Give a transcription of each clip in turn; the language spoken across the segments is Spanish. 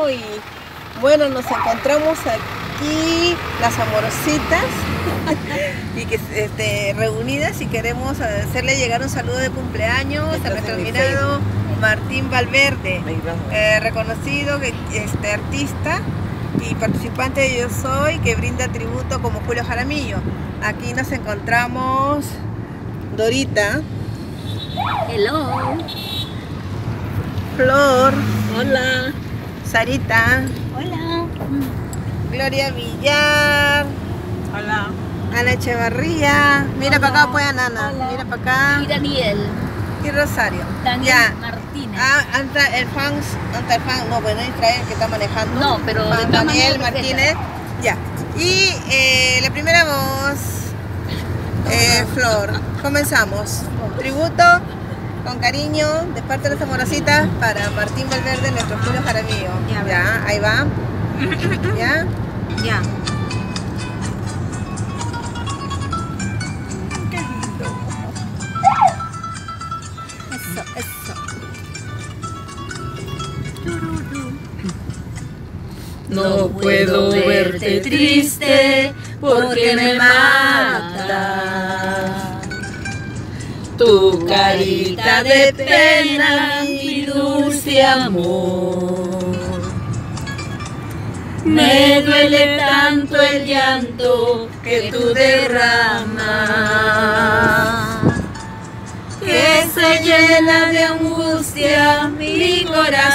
año y bueno, nos encontramos aquí las amorositas y que reunidas y queremos hacerle llegar un saludo de cumpleaños a nuestro admirado Martín Valverde, reconocido artista y participante de Yo Soy, que brinda tributo como Julio Jaramillo. Aquí nos encontramos Dorita. Hello. Flor. Hola. Sarita. Hola. Gloria Villar. Hola. Ana Echevarría. Mira para acá, pues, Ana. Hola. Mira para acá. Y Daniel. Y Rosario. Daniel Ya. Martínez. Anta el fan, no, bueno, Israel que está manejando. No, pero de todas Daniel maneras, Martínez. Ya. Y la primera voz, Flor. Comenzamos. Tributo con cariño de parte de las amorositas para Martín Valverde, nuestro Julio Jaramillo. Ya, ahí va. Ya. Ya. Eso. No puedo verte triste porque me mata tu carita de pena, mi dulce amor. Me duele tanto el llanto que tú derramas, que se llena de angustia mi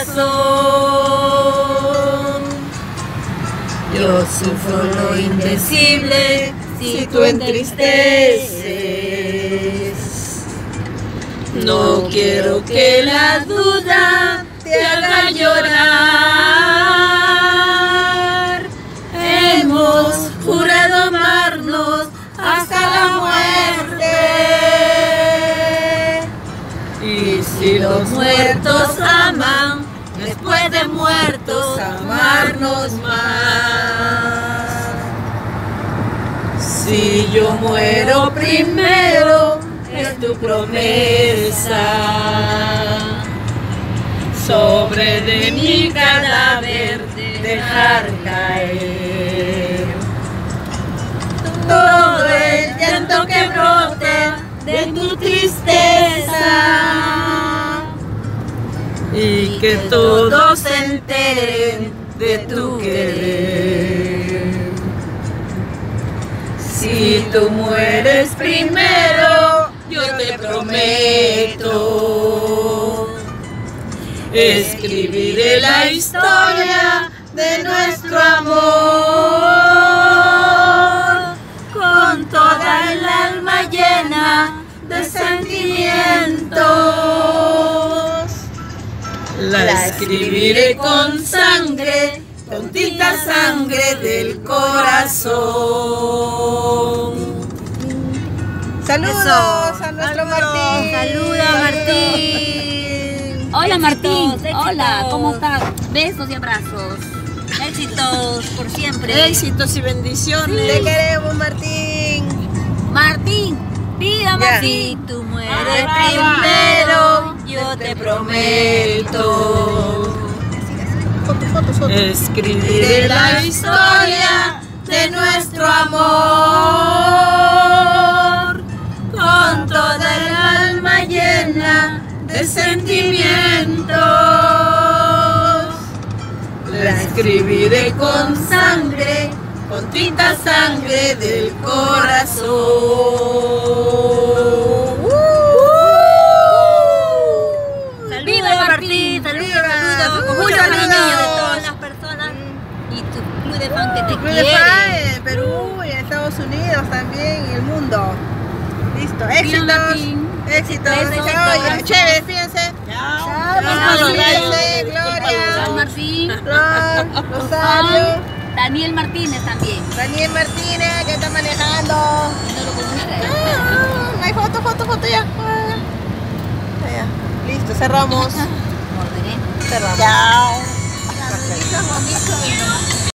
corazón. Yo sufro lo indecible si tú entristeces. No quiero que la duda te haga llorar. Hemos jurado amarnos hasta la muerte. Y si los muertos aman, después de muertos amarnos más. Si yo muero primero, es tu promesa. Sobre de mi cadáver dejar caer todo el llanto que brota de tu tristeza, y que todos se enteren de tu querer. Si tú mueres primero, yo te prometo, escribiré la historia de nuestro amor con toda el alma llena de sentimientos. La escribiré con sangre, con tinta sangre del corazón. Saludos a nuestro Martín. Saluda, Martín. Hola, Martín. Hola, ¿cómo estás? Besos y abrazos. Éxitos por siempre. Éxitos y bendiciones. Te queremos, Martín. Martín, vida más. Si tú mueres primero, yo te prometo, escribiré la historia de nuestro amor con toda el alma llena de sentimientos. La escribiré con sangre, con tinta sangre del corazón. Viva Martín, saludos con mucho cariño de todas las personas y tu club de fan que te Club de quiere. fan en Perú y en Estados Unidos también y el mundo. Listo, éxitos. Martín. Éxitos. Besos, Oye, abrazos. chévere, fíjense. Chao. Fíjense, Gloria, San Martín. Flor, Rosario, Daniel Martínez también. Daniel Martínez que está manejando. No lo conoce. Hay foto ya. Ya. Listo, cerramos. Morderé. Cerramos. Chao. Saluditos bonitos.